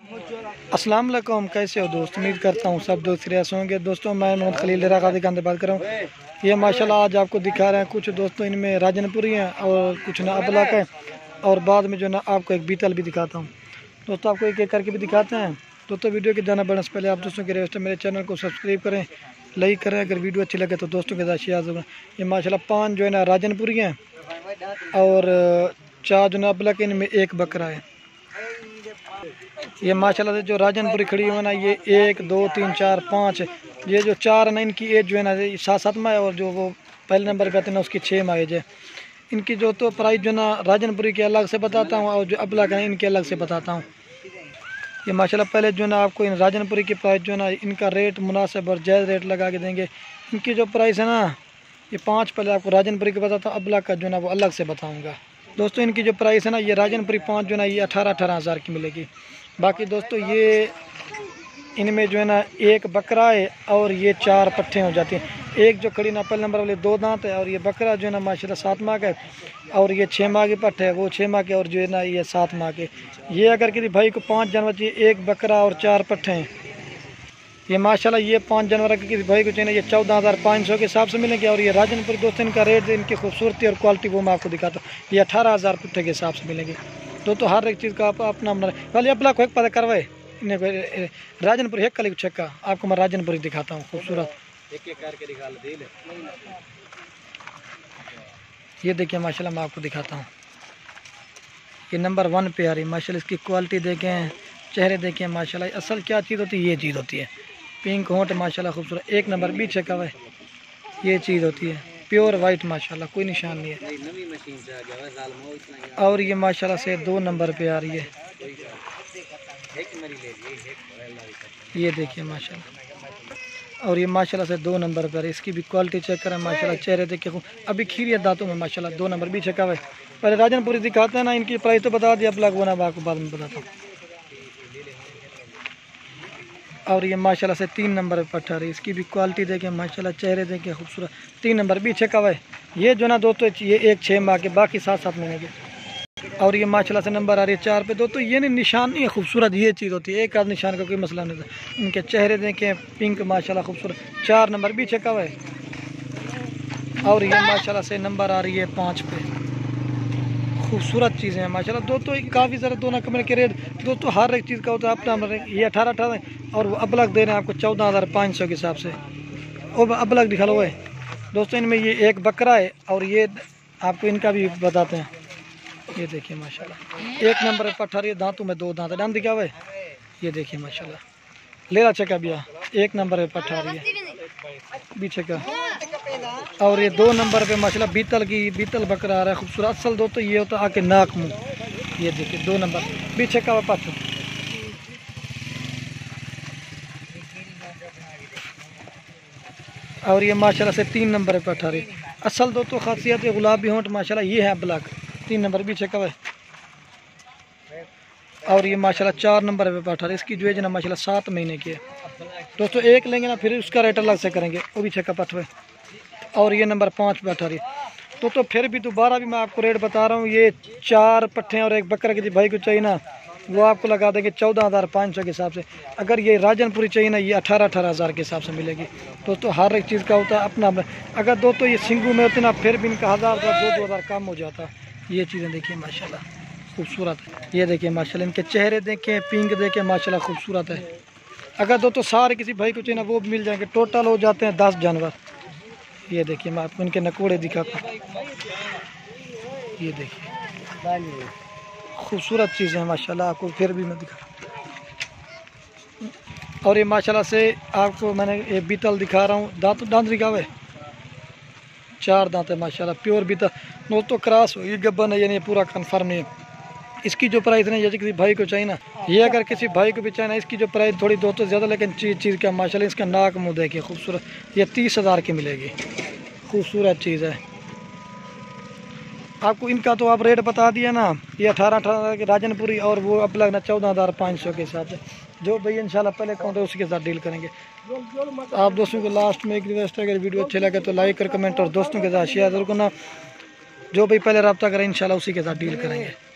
अस्सलाम वालेकुम, कैसे हो दोस्त। उम्मीद करता हूँ सब दोस्त श्रेयस होंगे। दोस्तों मैं मोहम्मद खलील राकादी खान से बात कर रहा हूँ। ये माशाल्लाह आज आपको दिखा रहे हैं कुछ दोस्तों, इनमें राजनपुरी हैं और कुछ ना अबलक है, और बाद में जो ना आपको एक बीतल भी दिखाता हूँ। दोस्तों आपको एक एक करके भी दिखाते हैं। दोस्तों वीडियो के जाना बढ़ने से पहले आप दोस्तों के रिक्वेस्ट है, मेरे चैनल को सब्सक्राइब करें, लाइक करें। अगर वीडियो अच्छी लगे तो दोस्तों के साथ शेयर करें। ये माशाल्लाह 5 जो है ना राजनपुरी हैं और 4 जो ना अबलक, इनमें एक बकरा है। ये माशाल्लाह से जो राजनपुरी खड़ी हुई है ना, ये 1 2 3 4 5, ये जो 4 है ना, इनकी एज जो है ना 7 माह है, और जो वो पहले नंबर पे आते हैं ना उसकी 6 माह एज है। इनकी जो तो प्राइस जो ना राजनपुरी के अलग से बताता हूँ और जो अबलक है इनके अलग से बताता हूँ। ये माशाल्लाह पहले जो ना आपको इन राजनपुरी की प्राइस जो ना इनका रेट मुनासिब और जायज़ रेट लगा के देंगे। इनकी जो प्राइस है ना ये 5 पहले आपको राजनपुरी का बताता हूँ, अबलक का जो ना वो अलग से बताऊँगा। दोस्तों इनकी जो प्राइस है ना, ये राजनपुरी 5 जो ना ये 18-18 हज़ार की मिलेगी। बाकी दोस्तों ये इनमें जो है ना एक बकरा है और ये 4 पट्ठे हो जाती हैं। एक जो खड़ी ना पहले नंबर वाले 2 दांत है, और ये बकरा जो है ना माशाल्लाह 7 माह का है, और ये 6 माह के पट्ठे है, वो 6 माह के, और जो है ना ये 7 माह के। ये अगर किसी भाई को 5 जानवर चाहिए, एक बकरा और 4 पट्ठे हैं, ये माशाल्लाह ये 5 जानवर अगर किसी भाई को चाहिए ये 14,500 के हिसाब से मिलेंगे। और ये राजनपुर दोस्तों इनका रेट, इनकी खूबसूरती और क्वालिटी वो मैं आपको दिखाता हूँ। ये 18,000 पुट्ठे के हिसाब से मिलेंगे। तो हर एक चीज़ का अपना अपना वाले अपना को एक पता करवाए राजनपुर एक कल छक्का आपको मैं राजनपुरी दिखाता हूँ खूबसूरत। एक करके दिखा दे। ये देखिए माशाल्लाह मैं आपको दिखाता हूँ। ये नंबर 1 पे आ रही माशाल्लाह। इसकी क्वालिटी देखें, चेहरे देखें माशाल्लाह। असल क्या चीज़ होती है, ये चीज़ होती है। पिंक होंठ माशाल्लाह खूबसूरत। 1 नंबर भी छक्का हुआ है, ये चीज़ होती है। प्योर वाइट माशाल्लाह, कोई निशान नहीं है। और ये माशाल्लाह से 2 नंबर पे आ रही है। ये देखिए माशाल्लाह, और ये माशाल्लाह से 2 नंबर पर है। इसकी भी क्वालिटी चेक करें माशाल्लाह। चेहरे देखिए अभी खीरी दांतों में माशाल्लाह 2 नंबर भी छक्का हुआ है। पहले राजनपुरी दिखाते हैं ना, इनकी प्राइस तो बता दिया, अबलक बना आपको बाद में बताता हूँ। और ये माशाल्लाह से 3 नंबर पे पट्ठा रही। इसकी भी क्वालिटी देखें माशाल्लाह, चेहरे देखें खूबसूरत। 3 नंबर भी छक्का हुआ है। ये जो ना दोस्तों ये एक 6 माह के, बाकी 7-7 महीने के। और ये माशाल्लाह से नंबर आ रही है 4 पे। दोस्तों ये नहीं निशान नहीं है, खूबसूरत ये चीज़ होती है। एक आध निशान का कोई मसला नहीं था। इनके चेहरे देखें पिंक माशाल्लाह खूबसूरत। 4 नंबर भी छक्का हुआ है। और ये माशाल्लाह से नंबर आ रही है 5 पे। खूबसूरत चीज़ें हैं माशाल्लाह। दोस्तों काफ़ी ज़्यादा दोनों कमरे के रेट दोस्तों हर एक चीज़ का होता है अपना। ये 18 और वो अबलक दे रहे हैं आपको 14,500 के हिसाब से। और अबलक दिखा लो है दोस्तों। इनमें ये एक बकरा है, और ये आपको इनका भी बताते हैं। ये देखिए माशाल्लाह 1 नंबर पर पट्ठा रही है। दांतों में 2 दांत दांत दिखा हुआ है। ये देखिए माशाल्लाह लेला चक्का भैया 1 नंबर पे पट्ठा रही है बीचे का। और ये 2 नंबर पे माशाल्लाह बीतल बकरा आ रहा है खूबसूरत। असल दोस्तों ये होता है आके नाक मुँह। ये देखिए 2 नंबर बीचे का पट्ठा। और ये माशाल्लाह से 3 नंबर पे पट्ठा रही। असल दोस्तों खासियत है गुलाबी होंठ माशाल्लाह। ये है अबलक 3 नंबर भी छक्का है। और ये माशाल्लाह 4 नंबर पे पट्ठा रही। इसकी जो है ना माशाल्लाह 7 महीने की है। दोस्तों एक लेंगे ना फिर उसका रेट अलग से करेंगे, वो भी छक्का पट्ठा है। और ये नंबर 5 पे पट्ठा रही। तो फिर भी दोबारा भी मैं आपको रेट बता रहा हूँ। ये 4 पट्ठे और एक बकरा के भाई को चाहिए ना, वो आपको लगा देंगे 14,500 के हिसाब से। अगर ये राजनपुरी चाहिए ना, ये 18-18 हज़ार के हिसाब से मिलेगी। दोस्तों हर एक चीज़ का होता है अपना अपना। अगर दोस्तों ये सिंगू में होते ना फिर भी इनका 1,000 का 2 हज़ार कम हो जाता। ये चीज़ें देखिए माशाल्लाह खूबसूरत है। ये देखिए माशाल्लाह इनके चेहरे देखें, पिंक देखें माशाल्लाह खूबसूरत है। अगर दोस्तों सारे किसी भाई को चाहिए ना वो भी मिल जाएंगे। टोटल हो जाते हैं 10 जानवर। ये देखिए मैं आपको इनके नकोड़े दिखाता हूँ। ये देखिए खूबसूरत चीज़ें हैं माशाल्लाह, आपको फिर भी मैं दिखा। और ये माशाल्लाह से आपको मैंने ये बीतल दिखा रहा हूँ। दांत दिखा हुआ है 4 दांत है माशाल्लाह, प्योर बीतल। दोस्तों क्रॉस ये गब्बन है, यानी पूरा कन्फर्म नहीं है। इसकी जो प्राइस है ये किसी भाई को चाहिए ना, ये अगर किसी भाई को भी चाहिए ना, इसकी जो प्राइस थोड़ी दोस्तों ज़्यादा, लेकिन चीज़ का माशाल्लाह इसका नाक मुँह देखिए खूबसूरत। ये 30,000 की मिलेगी। खूबसूरत चीज़ है। आपको इनका तो आप रेट बता दिया ना, ये 18-18 की राजनपुरी, और वो अब लगना 14,500 के हिसाब से। जो भैया इंशाल्लाह पहले अकाउंट है उसके साथ डील करेंगे। आप दोस्तों को लास्ट में एक रिक्वेस्ट है, अगर वीडियो अच्छे लगे तो लाइक और कमेंट और दोस्तों के साथ शेयर जरूर करना। जो भाई पहले रब्ता करें इंशाल्लाह उसी के साथ डील करेंगे।